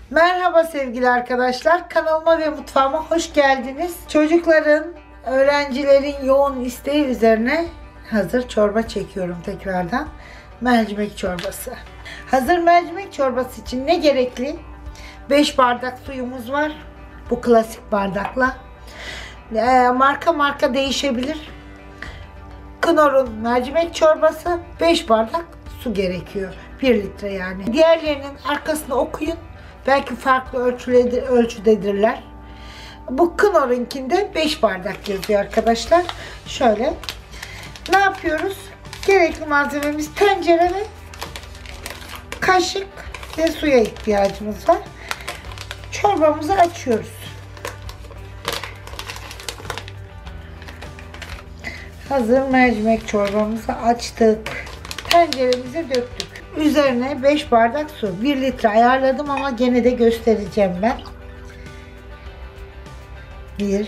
Merhaba sevgili arkadaşlar. Kanalıma ve mutfağıma hoş geldiniz. Çocukların, öğrencilerin yoğun isteği üzerine hazır çorba çekiyorum tekrardan. Mercimek çorbası. Hazır mercimek çorbası için ne gerekli? 5 bardak suyumuz var. Bu klasik bardakla. Marka değişebilir. Knorr'un mercimek çorbası 5 bardak su gerekiyor. 1 litre yani. Diğerlerinin arkasını okuyun. Belki farklı ölçüdedirler. Bu Knorr'unkinde 5 bardak yazıyor arkadaşlar. Şöyle. Ne yapıyoruz? Gerekli malzememiz tencere ve kaşık ve suya ihtiyacımız var. Çorbamızı açıyoruz. Hazır mercimek çorbamızı açtık. Tenceremize döktük. Üzerine 5 bardak su. 1 litre ayarladım ama gene de göstereceğim ben. 1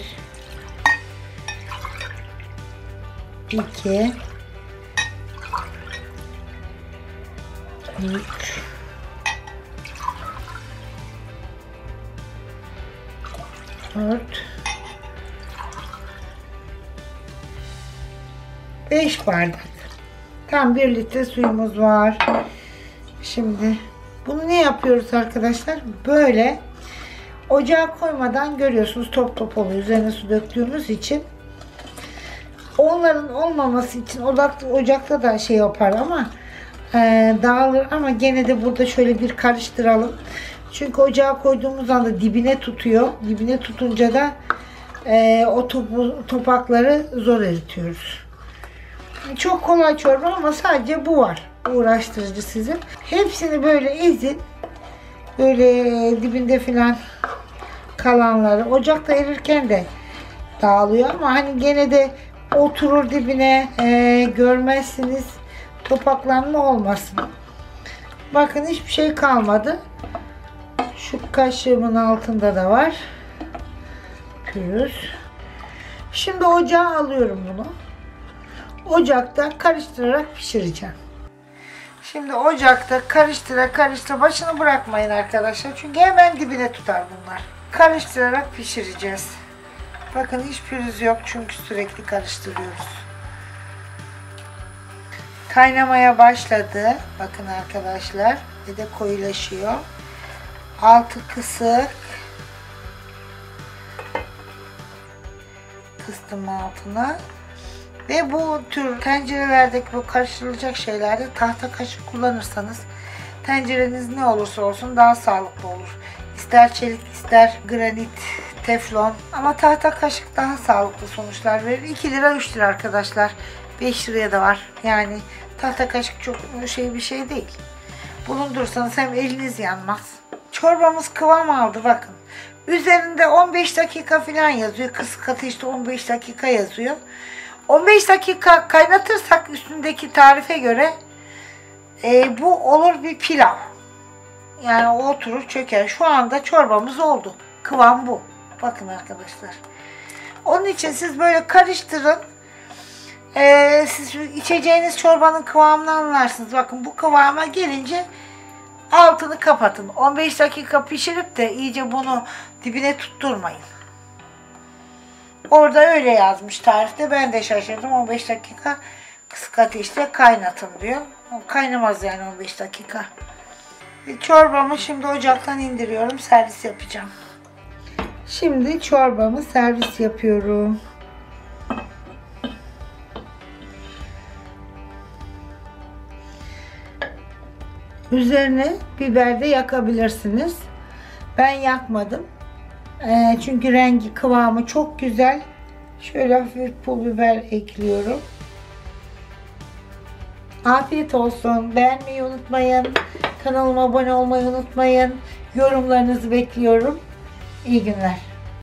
2 3 4 5 bardak. Tam 1 litre suyumuz var. Şimdi bunu ne yapıyoruz arkadaşlar? Böyle ocağa koymadan görüyorsunuz top top oluyor. Üzerine su döktüğümüz için. Onların olmaması için ocakta da şey yapar ama dağılır ama gene de burada şöyle bir karıştıralım. Çünkü ocağa koyduğumuz anda dibine tutuyor. Dibine tutunca da o topakları zor eritiyoruz. Çok kolay çorba ama sadece bu var. Uğraştırıcı sizin. Hepsini böyle ezin. Böyle dibinde filan kalanları. Ocakta erirken de dağılıyor ama hani gene de oturur dibine, görmezsiniz. Topaklanma olmasın. Bakın hiçbir şey kalmadı. Şu kaşığımın altında da var. Pürüz. Şimdi ocağa alıyorum bunu. Ocakta karıştırarak pişireceğim. Şimdi ocakta karıştıra başını bırakmayın arkadaşlar. Çünkü hemen dibine tutar bunlar. Karıştırarak pişireceğiz. Bakın hiç pürüz yok çünkü sürekli karıştırıyoruz. Kaynamaya başladı. Bakın arkadaşlar. Ve de koyulaşıyor. Altı kısık. Kıstım altına. Ve bu tür tencerelerdeki bu karıştırılacak şeylerde tahta kaşık kullanırsanız tencereniz ne olursa olsun daha sağlıklı olur. İster çelik, ister granit, teflon ama tahta kaşık daha sağlıklı sonuçlar verir. 2 lira 3 lira arkadaşlar. 5 liraya da var. Yani tahta kaşık çok bir şey değil. Bulundursanız hem eliniz yanmaz. Çorbamız kıvam aldı bakın. Üzerinde 15 dakika falan yazıyor. Kısık ateşte 15 dakika yazıyor. 15 dakika kaynatırsak üstündeki tarife göre bu olur bir pilav. Yani o oturur çöker. Şu anda çorbamız oldu. Kıvam bu. Bakın arkadaşlar. Onun için siz böyle karıştırın. Siz içeceğiniz çorbanın kıvamını anlarsınız. Bakın bu kıvama gelince altını kapatın. 15 dakika pişirip de iyice bunu dibine tutturmayın. Orada öyle yazmış tarifte. Ben de şaşırdım. 15 dakika kısık ateşte kaynatın diyor. Kaynamaz yani 15 dakika. Çorbamı şimdi ocaktan indiriyorum. Servis yapacağım. Şimdi çorbamı servis yapıyorum. Üzerine biber de yakabilirsiniz. Ben yakmadım. Çünkü rengi kıvamı çok güzel. Şöyle hafif pul biber ekliyorum. Afiyet olsun. Beğenmeyi unutmayın. Kanalıma abone olmayı unutmayın. Yorumlarınızı bekliyorum. İyi günler.